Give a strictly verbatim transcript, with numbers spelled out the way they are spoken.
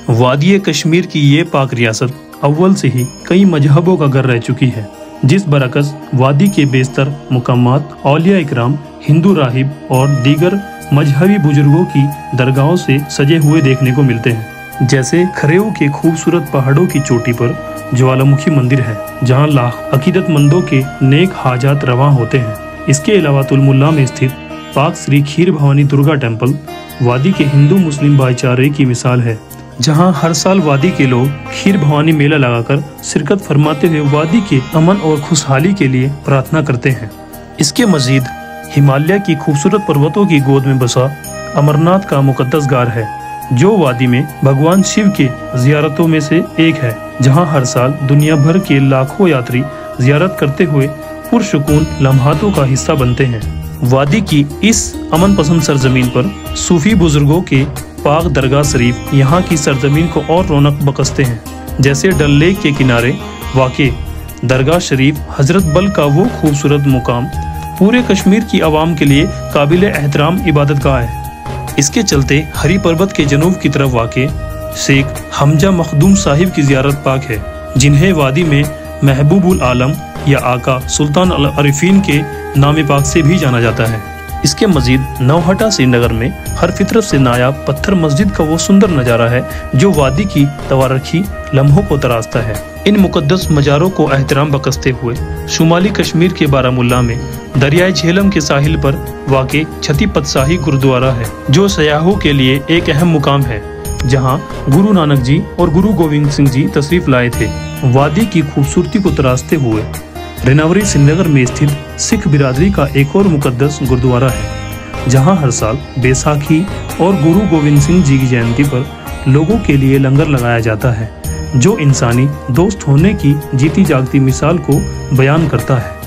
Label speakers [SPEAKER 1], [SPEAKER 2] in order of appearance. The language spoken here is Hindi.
[SPEAKER 1] वादी कश्मीर की ये पाक रियासत अव्वल से ही कई मजहबों का घर रह चुकी है, जिस बरकस वादी के बेशतर मुकामात औलिया इकराम, हिंदू राहिब और दीगर मजहबी बुजुर्गों की दरगाहों से सजे हुए देखने को मिलते हैं। जैसे खरेऊ के खूबसूरत पहाड़ों की चोटी पर ज्वालामुखी मंदिर है, जहां लाख अकीदतमंदों के नेक हाजात रवां होते हैं। इसके अलावा तुलमुल्ला में स्थित पाक श्री खीर भवानी दुर्गा टेम्पल वादी के हिंदू मुस्लिम भाईचारे की मिसाल है, जहां हर साल वादी के लोग खीर भवानी मेला लगाकर शिरकत फरमाते हुए वादी के अमन और खुशहाली के लिए प्रार्थना करते हैं। इसके मजीद हिमालय की खूबसूरत पर्वतों की गोद में बसा अमरनाथ का मुकद्दस गार है, जो वादी में भगवान शिव के जियारतों में से एक है, जहां हर साल दुनिया भर के लाखों यात्री जियारत करते हुए पुरसुकून लम्हातों का हिस्सा बनते हैं। वादी की इस अमन पसंद सरजमीन पर सूफी बुजुर्गों के पाक दरगाह शरीफ यहाँ की सरजमीन को और रौनक बख्शते हैं। जैसे डल लेक के किनारे वाक़े दरगाह शरीफ हजरत बल का वो खूबसूरत मुकाम पूरे कश्मीर की आवाम के लिए काबिल एहतराम इबादत गाह है। इसके चलते हरी पर्वत के जनूब की तरफ वाक़े शेख हमजा मखदूम साहिब की ज़ियारत पाक है, जिन्हें वादी में महबूबुल आलम या आका सुल्तान अल अरिफीन के नाम पाक से भी जाना जाता है। इसके मजीद नौहटा श्रीनगर में हर फितरत से नायाब पत्थर मस्जिद का वो सुंदर नज़ारा है, जो वादी की तवारखी लम्हों को तराशता है। इन मुकद्दस मज़ारों को एहतराम बख्शते हुए शुमाली कश्मीर के बारामुल्ला में दरियाए झेलम के साहिल पर वाक़े छतीपत शाही गुरुद्वारा है, जो सयाहों के लिए एक अहम मुकाम है, जहाँ गुरु नानक जी और गुरु गोविंद सिंह जी तशरीफ लाए थे। वादी की खूबसूरती को तराशते हुए रेनावरी श्रीनगर में स्थित सिख बिरादरी का एक और मुकद्दस गुरुद्वारा है, जहां हर साल बैसाखी और गुरु गोविंद सिंह जी की जयंती पर लोगों के लिए लंगर लगाया जाता है, जो इंसानी दोस्त होने की जीती जागती मिसाल को बयान करता है।